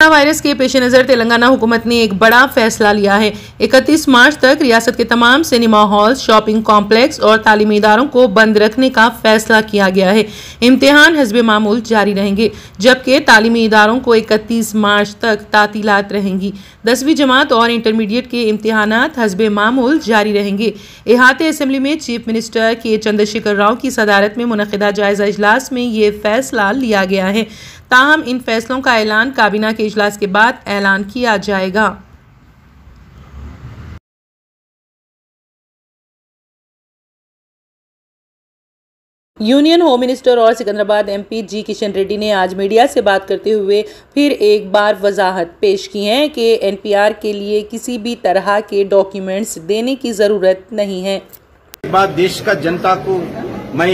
Virus के पेश नज़र तेलंगाना हुकूमत ने एक बड़ा फैसला लिया है। 31 मार्च तक रियासत के तमाम सिनेमा हॉल, शॉपिंग कॉम्प्लेक्स और तालीमी इदारों को बंद रखने का फैसला किया गया है। इम्तिहान हस्बे मामूल जारी रहेंगे, जबकि तालीमी इदारों को 31 मार्च तक तातीलात रहेंगी। 10वीं जमात और इंटरमीडिएट के इम्तिहानात हस्बे मामूल जारी रहेंगे। इहाते असम्बली में chief minister K Chandrashekar Rao की सदारत में मुनक़िदा जायजा इजलास में ये फैसला लिया गया है। ताहम इन फैसलों का ऐलान काबीना के इजलास के बाद ऐलान किया जाएगा। यूनियन होम मिनिस्टर और सिकंदराबाद एमपी जी किशन रेड्डी ने आज मीडिया से बात करते हुए फिर एक बार वजाहत पेश की है कि एनपीआर के लिए किसी भी तरह के डॉक्यूमेंट्स देने की जरूरत नहीं है। बात देश का जनता को मैं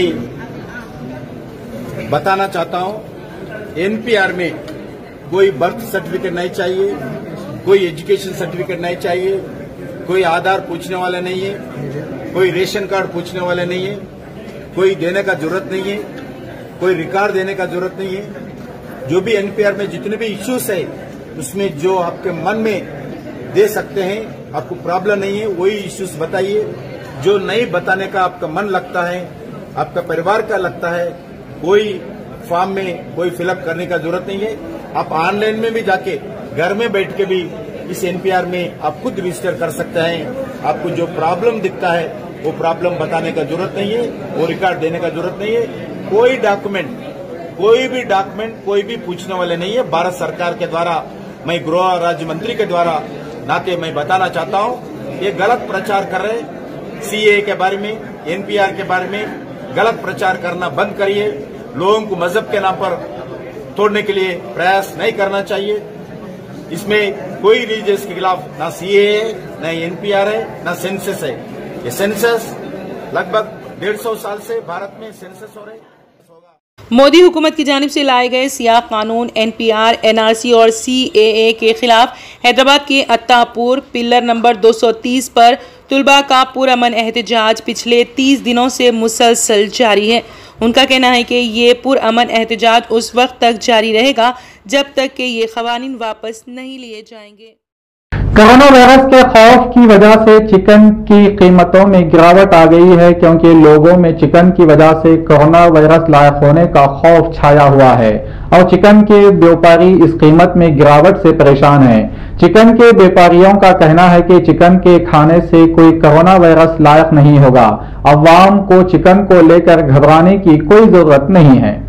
बताना चाहता हूं, एनपीआर में कोई बर्थ सर्टिफिकेट नहीं चाहिए, कोई एजुकेशन सर्टिफिकेट नहीं चाहिए, कोई आधार पूछने वाला नहीं है, कोई रेशन कार्ड पूछने वाला नहीं है, कोई देने का जरूरत नहीं है, कोई रिकॉर्ड देने का जरूरत नहीं है। जो भी एनपीआर में जितने भी इश्यूज है उसमें जो आपके मन में दे सकते हैं, आपको प्रॉब्लम नहीं है वही इश्यूज बताइए। जो नहीं बताने का आपका मन लगता है, आपका परिवार का लगता है, कोई फॉर्म में कोई फिलअप करने का जरूरत नहीं है। आप ऑनलाइन में भी जाके घर में बैठ के भी इस एनपीआर में आप खुद रजिस्टर कर सकते हैं। आपको जो प्रॉब्लम दिखता है वो प्रॉब्लम बताने का जरूरत नहीं है, वो रिकॉर्ड देने का जरूरत नहीं है। कोई डॉक्यूमेंट कोई भी पूछने वाले नहीं है। भारत सरकार के द्वारा, मैं गृह राज्य मंत्री के द्वारा नाते मैं बताना चाहता हूं, ये गलत प्रचार कर रहे हैं। सीए के बारे में, एनपीआर के बारे में गलत प्रचार करना बंद करिए। लोगों को मजहब के नाम पर तोड़ने के लिए प्रयास नहीं करना चाहिए। इसमें कोई रिलीजियस के खिलाफ ना सीए है, ना एनपीआर है, ना सेंसस है। ये सेंसस लगभग 150 साल से भारत में सेंसस हो रहे हैं। मोदी हुकूमत की जानिब से लाए गए सियाह कानून एनपीआर, एनआरसी और सीएए के खिलाफ हैदराबाद के अत्तापुर पिलर नंबर 230 पर तुलबा का पुरअमन एहतजाज पिछले 30 दिनों से मुसलसल जारी है। उनका कहना है कि ये पुरअमन एहतजाज उस वक्त तक जारी रहेगा जब तक कि ये क़वानीन वापस नहीं लिए जाएंगे। कोरोना वायरस के खौफ की वजह से चिकन की कीमतों में गिरावट आ गई है, क्योंकि लोगों में चिकन की वजह से कोरोना वायरस लायक होने का खौफ छाया हुआ है और चिकन के व्यापारी इस कीमत में गिरावट से परेशान हैं। चिकन के व्यापारियों का कहना है कि चिकन के खाने से कोई कोरोना वायरस लायक नहीं होगा। अवाम को चिकन को लेकर घबराने की कोई जरूरत नहीं है।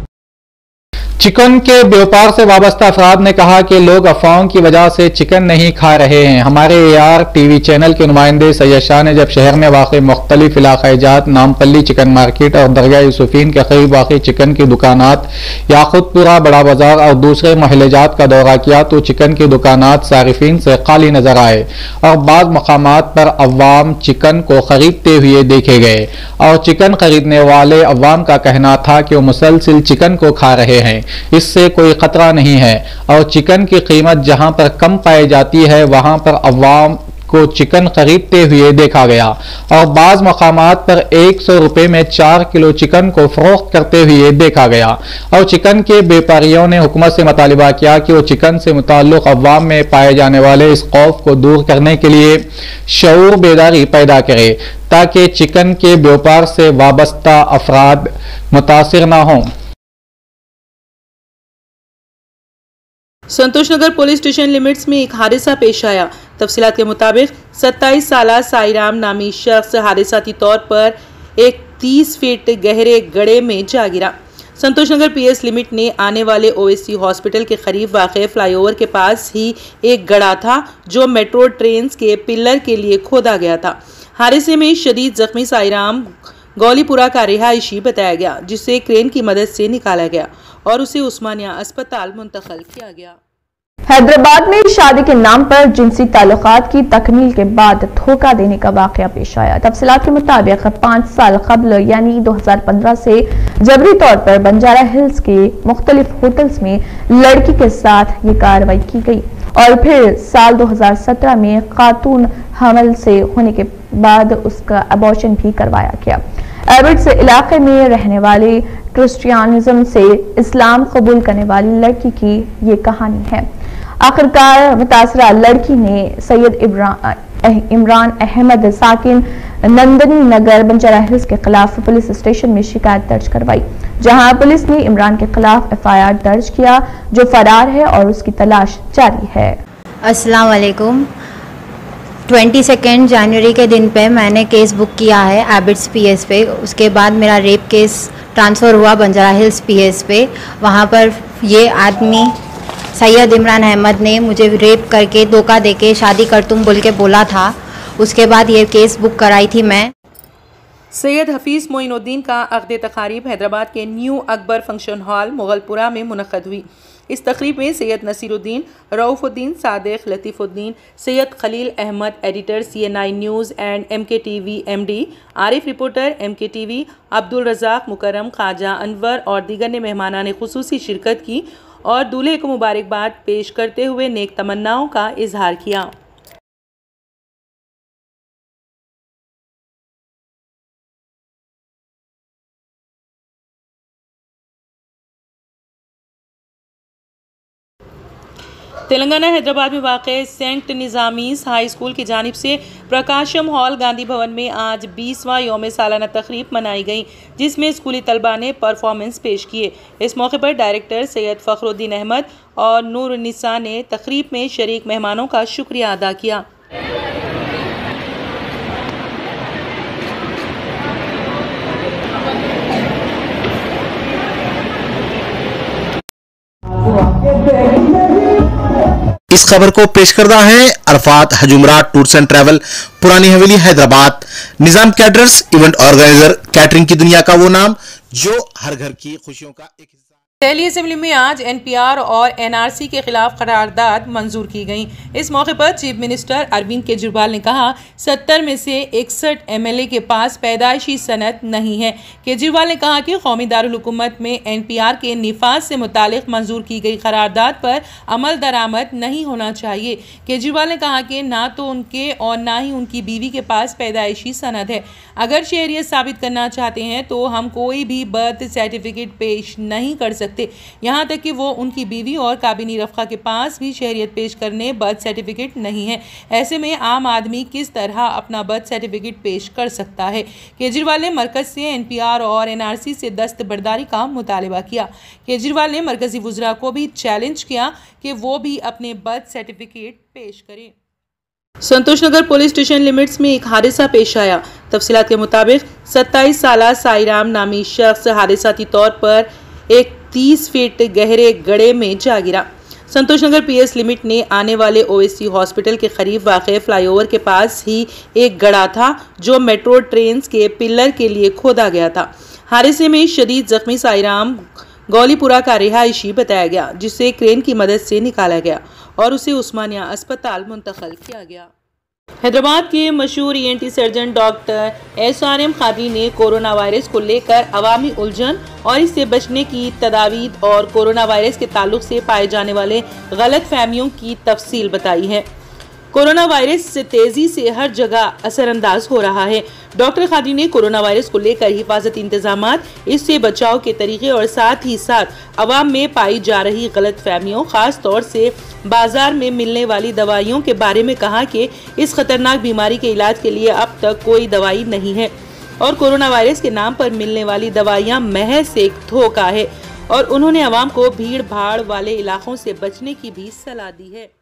चिकन के व्यापार से वाबस्ता अफराद ने कहा कि लोग अफवाहों की वजह से चिकन नहीं खा रहे हैं। हमारे AR TV चैनल के नुमाइंदे सैयद शाह ने जब शहर में वाक़ मुख्तलिफ इलाक़ाजात, नामपल्ली चिकन मार्केट और दरगाह यूसुफीन के करीब वाक़ चिकन की दुकानात, याकूतपुरा बड़ा बाजार और दूसरे महल्लेजात का दौरा किया तो चिकन की दुकानात सारिफीन से खाली नजर आए और बाज़ मकामात पर अवाम चिकन को खरीदते हुए देखे गए और चिकन खरीदने वाले अवाम का कहना था कि वो मुसलसिल चिकन को खा रहे हैं, इससे कोई खतरा नहीं है और चिकन की कीमत जहां पर कम पाई जाती है वहां पर अवाम को चिकन खरीदते हुए देखा गया और बाज़ मकामात पर 100 रुपए में 4 किलो चिकन को फरोख्त करते हुए देखा गया और चिकन के व्यापारियों ने हुकूमत से मुतालिबा किया कि वो चिकन से मुताल्लिक अवाम में पाए जाने वाले इस खौफ को दूर करने के लिए शऊर बेदारी पैदा करे ताकि चिकन के व्यापार से वाबस्ता अफराद मुतासिर न हों। संतोषनगर पुलिस स्टेशन लिमिट्स में एक हादसा पेश आया। तफसीलात के मुताबिक 27 साला साईराम नामी शख्स हादसाती तौर पर एक 30 फीट गहरे गड्ढे में जा गिरा। संतोषनगर PS लिमिट ने आने वाले OSC हॉस्पिटल के करीब वाक़े फ्लाईओवर के पास ही एक गड्ढा था जो मेट्रो ट्रेन के पिलर के लिए खोदा गया था। हादसे में शदीद जख्मी साईराम गौलीपुरा का रिहायशी बताया गया, जिसे क्रेन की मदद से निकाला गया और उसे उस्मानिया अस्पताल मुंतकिल किया गया। हैदराबाद में शादी के नाम पर जिनसी ताल्लुकात की तकमील के बाद धोखा देने का वाकया पेश आया। तफसीलात के मुताबिक 5 साल कबल यानी 2015 से जबरी तौर पर बंजारा हिल्स के मुख्तलिफ होटल्स में लड़की के साथ ये कार्रवाई की गई और फिर साल 2017 में खातून हमल से होने के बाद उसका अबॉर्शन भी करवाया गया। एबिट्स इलाके में रहने वाली क्रिश्चियनिज्म से इस्लाम कबूल करने वाली लड़की की ये कहानी है। आखिरकार मुतासरा लड़की ने सैयद इमरान अहमद साकिन नंदनी नगर बंजारा हिल्स के खिलाफ पुलिस स्टेशन में शिकायत दर्ज करवाई, जहां पुलिस ने इमरान के खिलाफ FIR दर्ज किया, जो फरार है और उसकी तलाश जारी है। अस्सलाम वालेकुम। 22 जनवरी के दिन पे मैंने केस बुक किया है एबिट्स PS पे। उसके बाद मेरा रेप केस ट्रांसफ़र हुआ बंजारा हिल्स PS पे। वहाँ पर ये आदमी सैयद इमरान अहमद ने मुझे रेप करके धोखा देके शादी कर तुम बोल के बोला था। उसके बाद ये केस बुक कराई थी मैं। सैयद हफीज़ मोइनुद्दीन का अक़्द तक़ारीब हैदराबाद के new Akbar function hall Mughalpura में मुनक़्क़द हुई। इस तक़रीब में Syed Nasiruddin, Raufuddin Sadiq, Latifuddin, Syed Khalil Ahmed editor CN9 news and MkTv MD, Arif reporter MkTv, Abdul Razak Mukarram, Khwaja Anwar और दीगर ने मेहमानाने ख़ुसूसी शिरकत की और दूल्हे को मुबारकबाद पेश करते हुए नेक तमन्नाओं का इजहार किया। तेलंगाना हैदराबाद में वाक़े सेंट निज़ामीज़ हाई स्कूल की जानिब से प्रकाशम हॉल गांधी भवन में आज 20वां यौम सालाना तक़रीब मनाई गई, जिसमें स्कूली तलबा ने परफॉर्मेंस पेश किए। इस मौके पर डायरेक्टर सैयद फ़खरुद्दीन अहमद और नूरुन्निसा ने तक़रीब में शरीक मेहमानों का शुक्रिया अदा किया। इस खबर को पेश करता है अरफात हजूमरात tours and travel, Purani Haveli, Hyderabad. Nizam caterers, event organiser, catering की दुनिया का वो नाम जो हर घर की खुशियों का एक हिस्सा। दिल्ली असेंबली में आज NPR और NRC के खिलाफ करारदाद मंजूर की गई। इस मौके पर चीफ मिनिस्टर अरविंद केजरीवाल ने कहा, 70 में से 61 MLA के पास पैदाइशी सनद नहीं है। केजरीवाल ने कहा कि कौमी दारुल हुकूमत में NPR के निफाज से मुतालिक मंजूर की गई करारदाद पर अमल दरामद नहीं होना चाहिए। केजरीवाल ने कहा कि ना तो उनके और ना ही उनकी बीवी के पास पैदाइशी सनद है। अगर शहरियत साबित करना चाहते हैं तो हम कोई भी बर्थ सर्टिफिकेट पेश नहीं कर सकते, यहाँ तक कि वो उनकी बीवी और काबिनी रफ़्क़ा के पास भी शहरियत पेश करने बर्थ सर्टिफिकेट नहीं है। ऐसे में आम आदमी किस तरह अपना बर्थ सर्टिफिकेट पेश कर सकता है। केजरीवाल ने मरकज़ से NPR और NRC से दस्तबरदारी का मुतालबा किया। केजरीवाल ने मरकज़ी वज़रा को भी चैलेंज किया कि वो भी अपने बर्थ सर्टिफिकेट पेश करें। Santosh Nagar police station limits में एक हादसा पेश आया। तफसीलात के मुताबिक 27 साला साईराम नामी शख्स हादसाती तौर पर एक 30 फीट गहरे गड्ढे में जा गिरा। संतोष नगर PS लिमिट ने आने वाले OSC हॉस्पिटल के करीब वाक़े फ्लाईओवर के पास ही एक गड्ढा था जो मेट्रो ट्रेन के पिलर के लिए खोदा गया था। हादसे में शदीद जख्मी साईराम गौलीपुरा का रिहायशी बताया गया, जिसे क्रेन की मदद से निकाला गया और उसे उस्मानिया अस्पताल मुंतकिल किया गया। हैदराबाद के मशहूर ENT surgeon doctor SRM Khadi ने कोरोना वायरस को लेकर अवामी उलझन और इससे बचने की तदावीर और कोरोना वायरस के ताल्लुक से पाए जाने वाले गलत फहमियों की तफसील बताई है। कोरोना वायरस से तेजी से हर जगह असरअंदाज हो रहा है। डॉक्टर खादी ने कोरोना वायरस को लेकर हिफाजती इंतजामात, इससे बचाव के तरीके और साथ ही साथ अवाम में पाई जा रही गलत फहमियों, खास तौर से बाजार में मिलने वाली दवाइयों के बारे में कहा कि इस खतरनाक बीमारी के इलाज के लिए अब तक कोई दवाई नहीं है और कोरोना वायरस के नाम पर मिलने वाली दवाइयां महज एक धोखा है और उन्होंने अवाम को भीड़ भाड़ वाले इलाकों से बचने की भी सलाह दी है।